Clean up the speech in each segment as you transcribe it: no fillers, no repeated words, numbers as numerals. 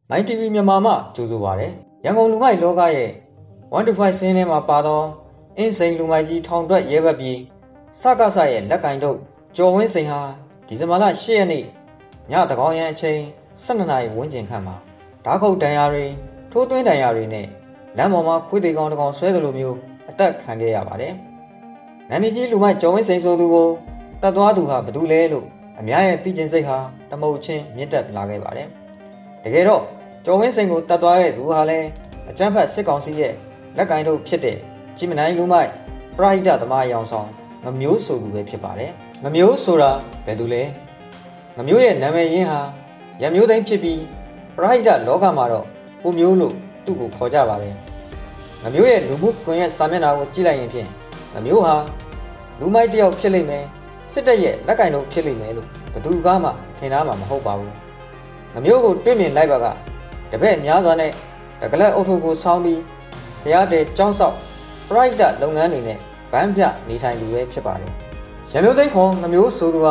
My TV မြန်မာမှကြိုဆိုပါရစေ။ရန်ကုန်လူမိုက်လောကရဲ့125စင်းထဲမှာပါသောအင်းစိန်လူမိုက်ကြီးထောင်တွက်ရဲဘက်ပြီးစကစရဲ့လက်ကင်ထုတ်ကျော်ဝင်းစိန်ဟာဒီဇင်ဘာလ10ရက်နေ့ညတကောင်ရန်အချိန်12နာရီဝန်းကျင်ခန့်မှာဓာတ်ခုတ်တန်ရာတွေထိုးသွင်းတန်ရာတွေနဲ့လမ်းပေါ်မှာခွေးသေးကောင်တစ်ကောင်ဆွဲသလိုမျိုးအသက်ခံခဲ့ရပါတယ်။နာမည်ကြီးလူမိုက်ကျော်ဝင်းစိန်ဆိုသူကိုတတ်သွားသူဟာဘယ်သူလဲလို့အများရဲ့သိကျင်စိတ်ဟာတမုတ်ချင်းမြင့်တက်လာခဲ့ပါတယ်။တကယ်တော့ကျော်ဝင်းစိန်ကိုတတ်သွားတဲ့သူဟာလည်းအကြမ်းဖက်စစ်ကောင်စီရဲ့လက်ကင်ထုတ်ဖြစ်တဲ့ကြည်မနိုင်လူမိုက်ပရိဒသမားအယောင်ဆောင်ငမျိုးဆိုသူပဲဖြစ်ပါတယ်။ငမျိုးဆိုတာဘယ်သူလဲ။ငမျိုးရဲ့နာမည်ရင်းဟာရမျိုးသိန်းဖြစ်ပြီးပရိဒလောကမှာတော့ကိုမျိုးလို့သူ့ကိုခေါ်ကြပါတယ်။ငမျိုးရဲ့လူမှုကွန်ရက်စာမျက်နှာကိုကြည့်လိုက်ရင်ဖြင့်ငမျိုးဟာလူမိုက်တယောက်ဖြစ်လိမ့်မယ်စစ်တပ်ရဲ့လက်ကင်ထုတ်ဖြစ်လိမ့်မယ်လို့ဘယ်သူကမှထင်သားမှာမဟုတ်ပါဘူး။ငမျိုးကိုတွေ့မြင်လိုက်ပါကတပည့်များစွာနဲ့တကလက်အုပ်ထုပ်ကိုဆောင်းပြီးဘုရားတဲ့ကျောင်းဆောက်ပရိဒလုပ်ငန်းတွေနဲ့ဗန်းပြနေထိုင်သူပဲဖြစ်ပါတယ်။ရမျိုးသိန်းခွန်ငမျိုးဆိုသူဟာ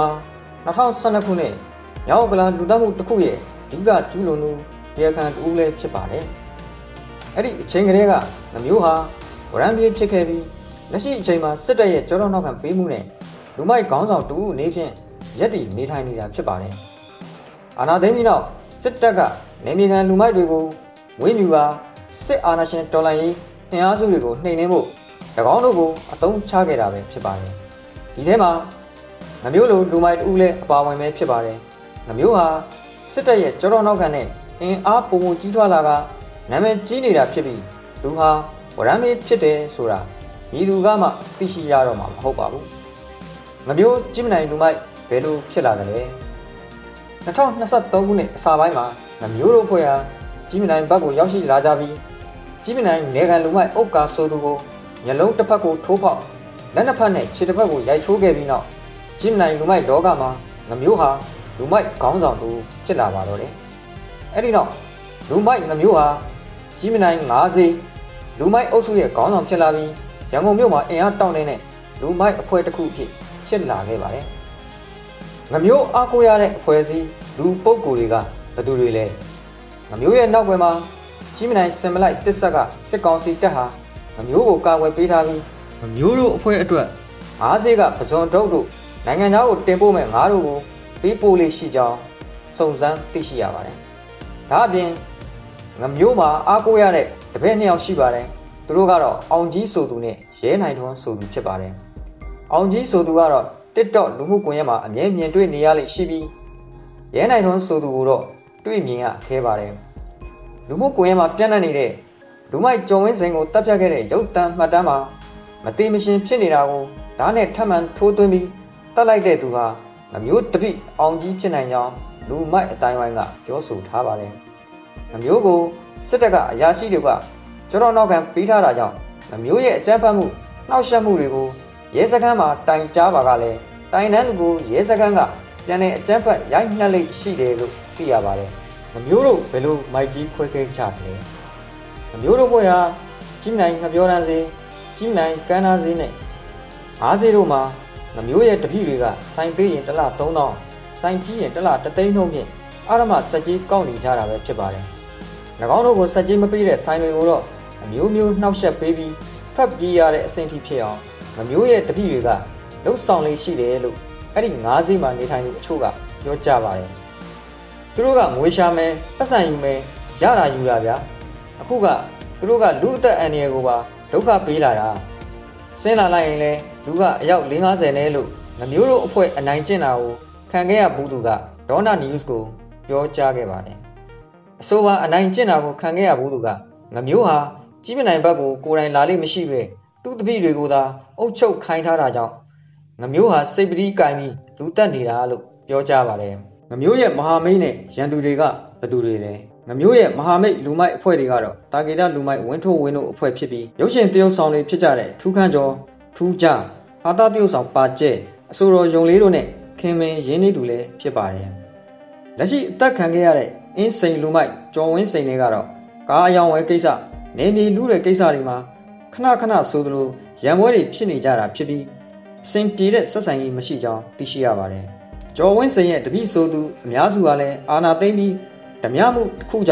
2012ခုနှစ်မြောက်ကလန်လူသားမှုတစ်ခုရဲ့အဓိကကျူးလွန်သူတရားခံတူလည်းဖြစ်ပါတယ်။အဲ့ဒီအချိန်ကလေးကငမျိုးဟာဝရံပြေးဖြစ်ခဲ့ပြီးလက်ရှိအချိန်မှာစစ်တပ်ရဲ့ကြောတော့နောက်ခံပေးမှုနဲ့လူမိုက်ခေါင်းဆောင်တူအနေဖြင့်ရက်တည်နေထိုင်နေတာဖြစ်ပါတယ်။အာဏာသိမ်းပြီးနောက်စစ်တပ်ကနေမြေခံလူမိုက်တွေကိုဝင်းမြူကစစ်အာဏာရှင်တော်လှန်ရေးအင်အားစုတွေကိုနှိမ်နင်းဖို့၎င်းတို့ကိုအသုံးချခဲ့တာပဲဖြစ်ပါတယ်။ဒီထဲမှာငမျိုးလိုလူမိုက်တူလည်းအပါဝင်ပဲဖြစ်ပါတယ်။ငမျိုးဟာစစ်တပ်ရဲ့ကြောတော့နောက်ခံနဲ့အင်အားပုံပုံကြီးထွားလာကနာမည်ကြီးနေတာဖြစ်ပြီးသူဟာဝရမ်းမေးဖြစ်တယ်ဆိုတာညီသူကမှသိရှိရတော့မှာမဟုတ်ပါဘူး။ငမျိုးကြည့်မနိုင်လူမိုက်ဘယ်လိုဖြစ်လာတယ်လဲ။2023ခုနှစ်အစပိုင်းမှာငမျိုးတို့ဖွဲ့ဟာကြီးမနိုင်ဘက်ကိုရောက်ရှိလာကြပြီးကြီးမနိုင်နေကန်လူမိုက်အုတ်ကာဆိုသူကိုမျက်လုံးတစ်ဖက်ကိုထိုးပေါက်လက်နှစ်ဖက်နဲ့ခြေတစ်ဖက်ကိုရိုက်ချိုးခဲ့ပြီးနောက်ကြီးမနိုင်လူမိုက်လောကမှာငမျိုးဟာလူမိုက်ခေါင်းဆောင်သူဖြစ်လာပါတော့တယ်။အဲ့ဒီနောက်လူမိုက်ငမျိုးဟာကြီးမနိုင်9စီလူမိုက်အုပ်စုရဲ့ခေါင်းဆောင်ဖြစ်လာပြီးရန်ကုန်မြို့မှာအင်အားတောင့်နေတဲ့လူမိုက်အဖွဲ့တစ်ခုဖြစ်လာခဲ့ပါတယ်။ငမျိုးအားကိုးရတဲ့အဖွဲ့အစည်းလူပုဂ္ဂိုလ်တွေကဘယ်သူတွေလဲ။ငမျိုးရဲ့နောက်ွယ်မှာကြီးမနိုင်စင်မလိုက်တစ်ဆက်ကစစ်ကောင်စီတပ်ဟာငမျိုးကိုကာကွယ်ပေးထားပြီးငမျိုးတို့အဖွဲ့အတွက်အားစေးကပဇွန်တုတ်တို့နိုင်ငံသားကိုတင်ပို့မဲ့ငါးတို့ကိုပေးပို့လေးရှိကြောင်းစုံစမ်းသိရှိရပါတယ်။ဒါအပြင်ငမျိုးမှာအားကိုးရတဲ့တပည့်နှစ်ယောက်ရှိပါတယ်။သူတို့ကတော့အောင်ကြီးဆိုသူနဲ့ရဲနိုင်ထွန်းဆိုသူဖြစ်ပါတယ်။အောင်ကြီးဆိုသူကတော့ TikTok လူမှုကွန်ရက်မှာအမြဲမြင်တွေ့နေရလိမ့်ရှိပြီးရဲနိုင်ထွန်းဆိုသူကိုတော့တွေ့မြင်ရခဲပါတယ်။လူမှုကွန်ရက်မှာပြန့်နှံ့နေတဲ့လူမိုက်ကျော်ဝင်းစိန်ကိုတပ်ဖြတ်ခဲ့တဲ့ရုပ်သံမှတ်တမ်းမှာမတိမရှင်ဖြစ်နေတာကိုဓာတ်နဲ့ထပ်မံထိုးသွင်းပြီးတတ်လိုက်တဲ့သူဟာငမျိုးတပိအောင်ကြီးဖြစ်နိုင်ကြောင်းလူမိုက်အတိုင်းဝိုင်းကပြောဆိုထားပါတယ်။ငမျိုးကိုစစ်တပ်ကအရာရှိတွေကကြောတော့နောက်ခံပေးထားတာကြောင့်ငမျိုးရဲ့အကြမ်းဖက်မှုနှောက်ယှက်မှုတွေကိုရဲစခန်းမှာတိုင်ကြားပါကလည်းတိုင်တန်းသူကိုရဲစခန်းကပြန်တဲ့အကြမ်းဖက်ရိုက်နှက်လိုက်ရှိတယ်လို့သိရပါတယ်။ငမျိုးတို့ဘယ်လိုမိုက်ကြီးခွဲခဲချလဲ။ငမျိုးတို့ဘွဲဟာကြီးနိုင်ငပြောတန်းစေကြီးနိုင်ကန်းသားစေနဲ့အားစေတို့မှာငမျိုးရဲ့တပည့်တွေကစိုင်သေးရင်တစ်လ3000စိုင်ကြီးရင်တစ်လ3သိန်းနှုန်းဖြင့်အာရမစက်ကြီးကောက်နေကြတာပဲဖြစ်ပါတယ်။၎င်းတို့ကိုစက်ကြီးမပေးတဲ့စိုင်တွေကိုတော့အမျိုးမျိုးနှောက်ယှက်ပေးပြီးဖက်ပြေးရတဲ့အဆင့်ထိဖြစ်အောင်ငမျိုးရဲ့တပည့်တွေကလှုပ်ဆောင်လေးရှိတယ်လို့အဲ့ဒီငါးစီးမှာနေထိုင်သူအချို့ကပြောကြပါတယ်။သူတို့ကငွေရှာမယ်ပတ်စံယူမယ်ရတာယူတာဗျာ။အခုကသူတို့ကလူအသက်အန္တရာယ်ကိုပါဒုက္ခပေးလာတာဆင်းလာလိုက်ရင်လဲလူကအယောက်50နဲ့လို့ငမျိုးတို့အဖွဲ့အနိုင်ကျင့်တာကိုခံခဲ့ရဘူးသူကဒေါနာ news ကိုပြောကြားခဲ့ပါတယ်။အဆိုပါအနိုင်ကျင့်တာကိုခံခဲ့ရဘူးသူကငမျိုးဟာကြီးမနိုင်ဘက်ကိုကိုယ်တိုင်လာလိမ့်မရှိပဲသူ့တပည့်တွေကိုသာအုပ်ချုပ်ခိုင်းထားတာကြောင့်ငမျိုးဟာစိတ်ပတိကင်ပြီးလူတက်နေတာလို့ပြောကြားပါတယ်။ငမျိုးရဲ့မဟာမိတ်နဲ့ရန်သူတွေကဘယ်သူတွေလဲ။ငမျိုးရဲ့မဟာမိတ်လူမိုက်အဖွဲ့တွေကတော့တာဂေတလူမိုက်ဝင်းထိုးဝင်းတို့အဖွဲ့ဖြစ်ပြီးရုပ်ရှင်တရုပ်ဆောင်တွေဖြစ်ကြတဲ့ထူးခန့်ကျော်ထူးကြအာသာတရုပ်ဆောင်ပါကျဲအဆိုတော်ယုံလေးတို့နဲ့ခင်မင်းရင်းနှီးသူလည်းဖြစ်ပါတယ်။လက်ရှိအသက်ခံခဲ့ရတဲ့အင်းစိန်လူမိုက်ကျော်ဝင်းစိန်တွေကတော့ကားအယောင်ဝဲကိစ္စနေမြေလူတဲ့ကိစ္စတွေမှာခဏခဏဆိုသလိုရန်ပွဲတွေဖြစ်နေကြတာဖြစ်ပြီးအစဉ်ပြေတဲ့ဆက်ဆံရေးမရှိကြောင်းသိရှိရပါတယ်။ကျော်ဝင်းစိန်ရဲ့တပည့်ဆိုသူအများစုကလည်းအာနာသိမ့်ပြီးဓမြမှုတစ်ခုကြောင့်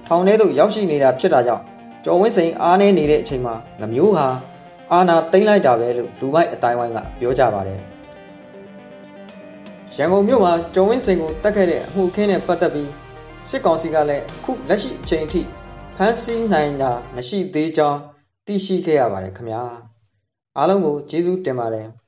ထောင်ထဲသို့ရောက်ရှိနေတာဖြစ်တာကြောင့်ကျော်ဝင်းစိန်အားနည်းနေတဲ့အချိန်မှာငမျိုးဟာအာဏာသိမ်းလိုက်တာပဲလို့လူမိုက်အတိုင်းဝိုင်းကပြောကြပါတယ်ရန်ကုန်မြို့မှာကျော်ဝင်းစိန်ကိုတတ်ခဲ့တဲ့အမှုအခင်းနဲ့ပတ်သက်ပြီးစစ်ကောင်စီကလည်းအခုလက်ရှိအချိန်အထိဖမ်းဆီးနိုင်တာမရှိသေးကြောင်းသိရှိခဲ့ရပါတယ်ခင်ဗျာအားလုံးကိုကျေးဇူးတင်ပါတယ်